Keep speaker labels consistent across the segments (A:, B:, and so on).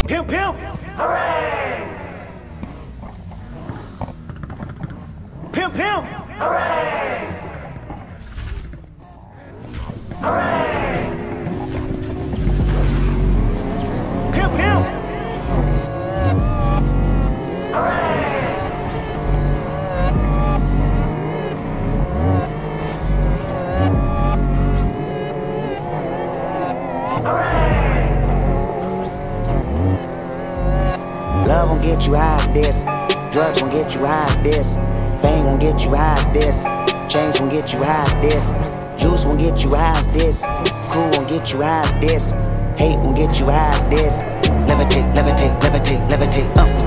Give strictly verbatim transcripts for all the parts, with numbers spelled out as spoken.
A: Pimp, pimp! Hooray! Pimp, pimp! Hooray! Hooray! Pimp, pimp! Hooray! Hooray!
B: Love won't get you high as this. Drugs won't get you high as this. Fame won't get you high as this. Chains won't get you high as this. Juice won't get you high as this. Crew won't get you high as this. Hate won't get you high as this. Levitate, levitate, levitate, levitate, uh.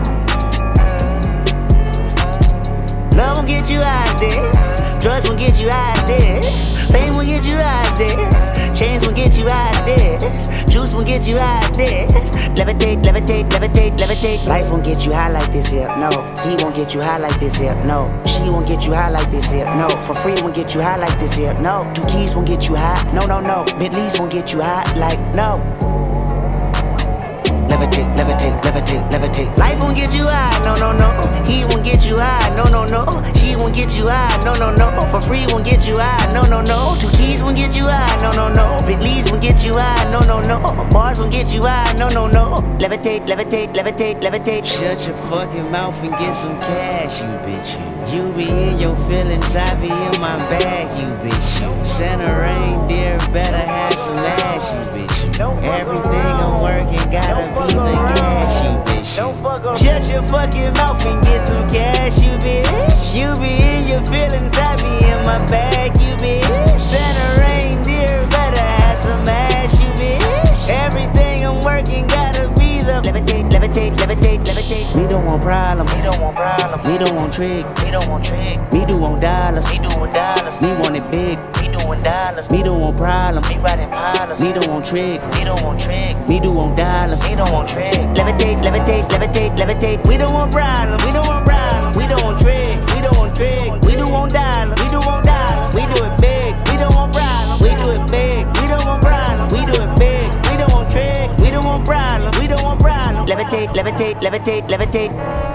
B: Love won't get you high as this. Drugs won't get you high as this. Fame won't get you high as this. Chains won't get you high as this. Juice won't get you high as this. Levitate, levitate, levitate, levitate. Life won't get you high like this here, no. He won't get you high like this here, no. She won't get you high like this here, no. For free won't get you high like this here, no. Two keys won't get you high, no, no, no. Bentleys won't get you high like, no. Levitate, levitate, levitate, levitate. Life won't get you high, no, no, no. He won't get you high, no, no, no. She won't get you high, no, no, no. For free won't get you high, no, no, no. Two keys won't get you high, no, no, no. Bentleys won't get you high, no, no, no. Bars won't get you high, no, no, no. Levitate, levitate, levitate, levitate.
C: Shut your fucking mouth and get some cash, you bitch. You, you be in your feelings, I be in my bag, you bitch. You Santa reindeer, better have some ass, you bitch. Everything I'm working gotta be the gas, you bitch. Shut your fucking mouth and get some cash, you bitch. You be in your feelings, I be in my bag, you bitch. Santa reindeer, better have some ass, you bitch. Everything I'm working gotta be the levitate, levitate, levitate, levitate.
B: Me don't want problem,
C: Me don't want problem,
B: me don't want trick,
C: me don't want trick,
B: me do want dollars,
C: me doing dollars,
B: me want it big,
C: me doing dollars,
B: me don't want problem,
C: me riding pilots,
B: me don't want trick,
C: me don't want trick,
B: me do want dollars,
C: me don't want trick.
B: levitate, levitate, levitate, levitate.
C: We don't want problem, we don't want problem, we don't want trick, we don't want trick, we do want dollars, we do want dollars, we do it big, we don't want problem, we do it big, we don't want problem, we do it big, we don't want trick, we don't want problem, we don't want problem.
B: Levitate, levitate, levitate, levitate.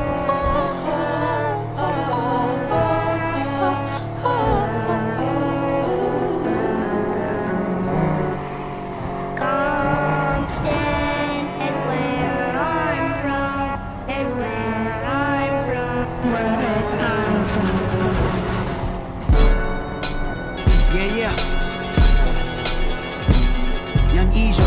D: Compton is where I'm from, is where I'm from, where I'm from.
A: Yeah, yeah. Young Egypt.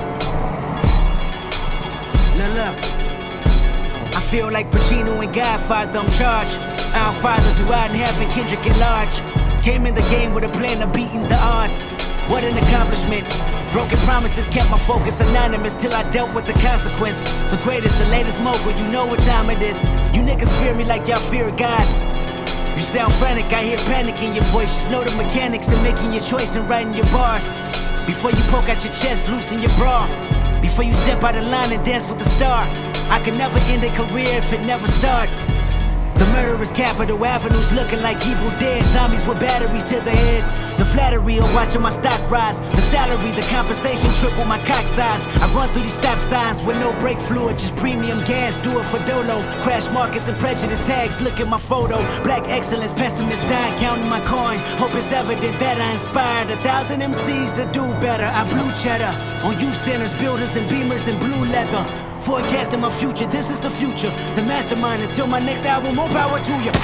A: Now look, I feel like Pacino and Godfather, I'm charged. Our Father, Dwight in heaven, Kendrick at large. Came in the game with a plan of beating the odds. What an accomplishment. Broken promises kept my focus anonymous till I dealt with the consequence. The greatest, the latest mogul, you know what time it is. You niggas fear me like y'all fear God. You sound frantic, I hear panic in your voice. Just know the mechanics of making your choice and writing your bars. Before you poke out your chest, loosen your bra. Before you step out of line and dance with the star. I could never end a career if it never started. The murderous capital avenues looking like evil dead. Zombies with batteries to the head. The flattery of watching my stock rise. The salary, the compensation triple my cock size. I run through these stop signs with no brake fluid, just premium gas. Do it for dolo. Crash markets and prejudice tags. Look at my photo. Black excellence, pessimist dying, counting my coin. Hope it's evident that I inspired a thousand M Cs to do better. I blew cheddar on youth centers, builders and beamers and blue leather. Forecasting my future, this is the future. The mastermind until my next album, more power to you.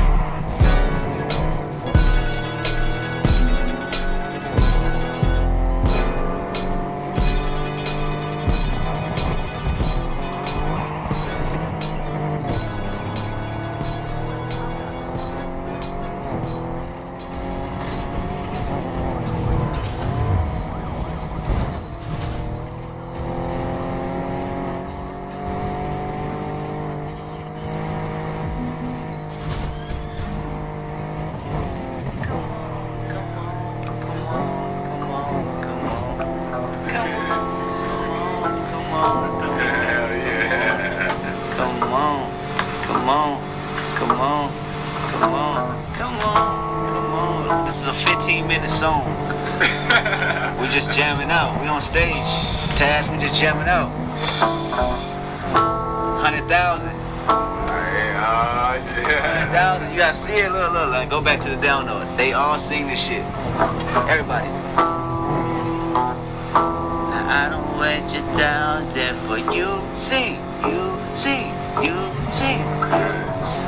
C: fifteen minute song. We just jamming out. We on stage. Taz, we just jamming out.
E: hundred thousand.
F: Uh, yeah.
E: Thousand, you gotta see it. Look, look, look. Go back to the download. They all sing this shit. Everybody. Now I don't wait you down there for you. See, you see, you see, you see.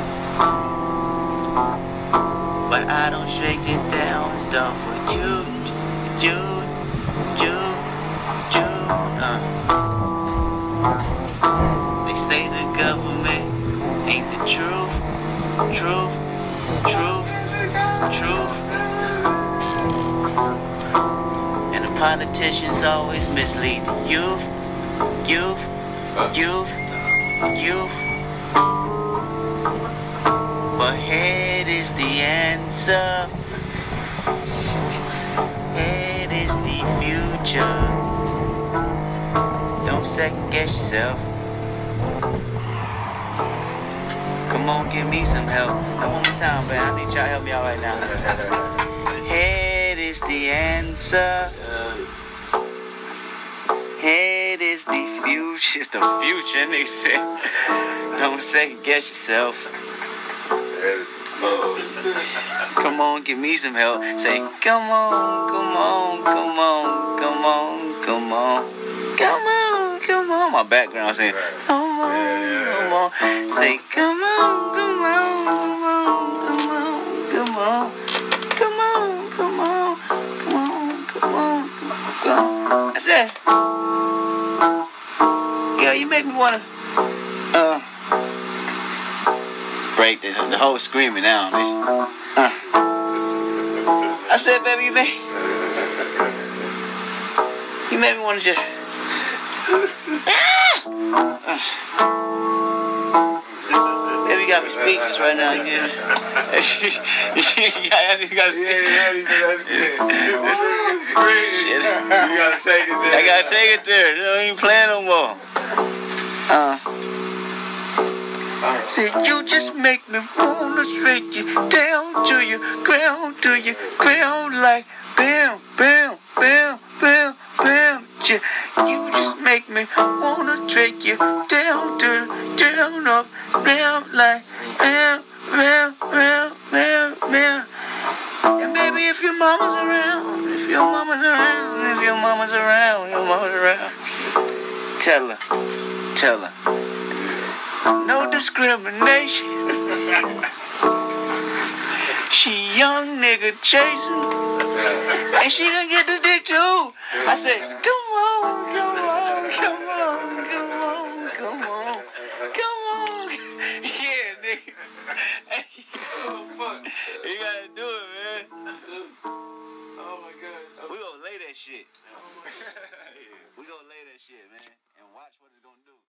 E: But I don't shake you down, stuff for you, you, you, you. Uh. They say the government ain't the truth, truth, truth, truth. And the politicians always mislead the youth, youth, youth, youth. But head is the answer, head is the future. Don't second guess yourself. Come on, give me some help. Now one more time, man. I need y'all to help me out right now. Head is the answer. Head is the future. It's the future, nigga said. Don't second guess yourself. Come on, give me some help. Say, come on, come on, come on, come on, come on, come on, come on. My background saying, come on, come on. Say, come on, come on, come on, come on, come on, come on, come on, come on, come on. That's it. Girl, you make me wanna uh break the, the whole screaming now, bitch. Uh. I said, baby, you made you made me wanna just. Baby, you got me speechless right now. You get it? You gotta, you gotta see it. Shit.
F: You gotta take it there.
E: I gotta take it there. They don't even play no more. Uh. Say, you just make me wanna straight you down to your ground, to your ground like bam, bam, bam, bam, bam. You just make me wanna take you down to down up, down like bam, bam, bam, bam, bam. And baby, if your mama's around, if your mama's around, if your mama's around, your mama's around, tell her, tell her. No discrimination. She young nigga chasing, and she gonna get the dick too. I said, come on, come on, come on, come on, come on, come on. Yeah, nigga. Hey, fuck. You gotta do it, man. Oh my God. We gonna lay that shit. We gonna lay that shit, man, and watch what it's gonna do.